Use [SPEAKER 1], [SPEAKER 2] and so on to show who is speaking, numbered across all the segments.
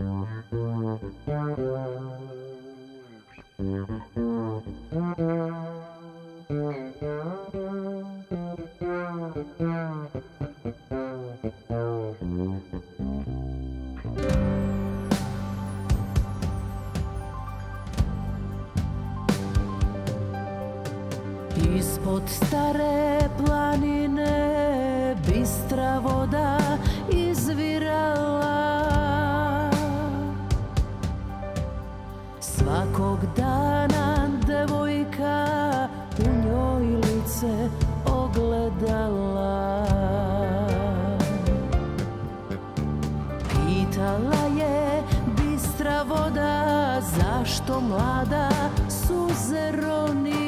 [SPEAKER 1] Ispod stare planine bistra voda izvirala. Svakog dana devojka u njoj lice ogledala. Pitala je bistra voda zašto mlada suze roniš.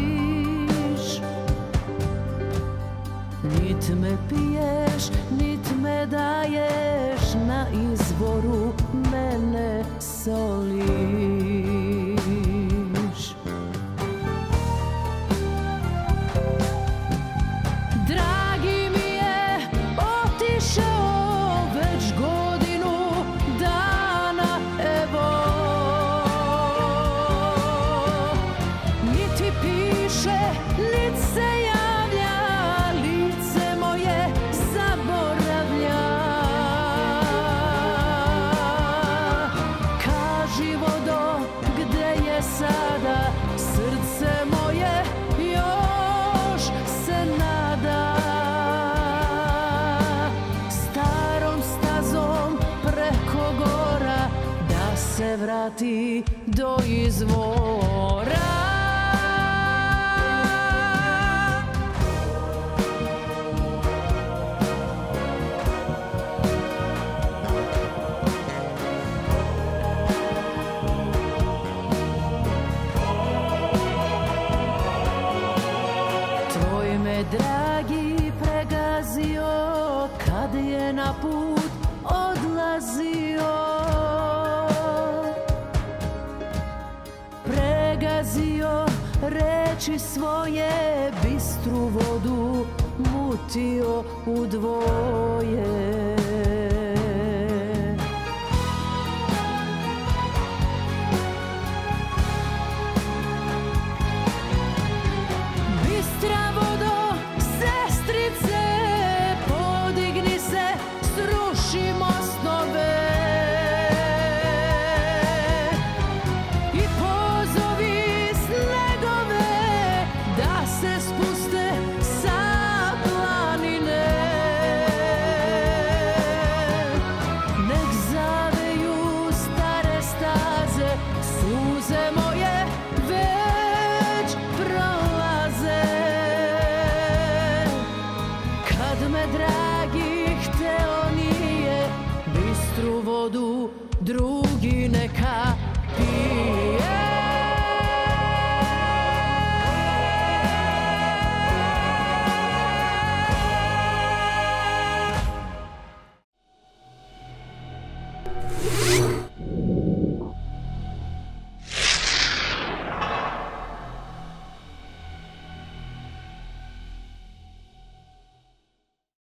[SPEAKER 1] Nit me piješ, nit me daješ, na izvoru mene soliš. Dragi mi je otišao već godinu dana, evo. Niti piše, nit se javlja, lice moje zaboravlja. Kaži vodo, gde je sada srce moje, još se nada. Starom stazom preko gora da se vrati do izvora. Tvoj me dragi pregazio kad je na put odlazio. Pregazio reči svoje, bistru vodu mutio u dvoje. Bistra vodo, sestrice, podigni se, sruši mostove i pozovi snegove da se spuste sa planine. Nek zaveju stare staze, suze moje već prolaze. Kad me dragi hteo nije, bistru vodu drugi neka pije.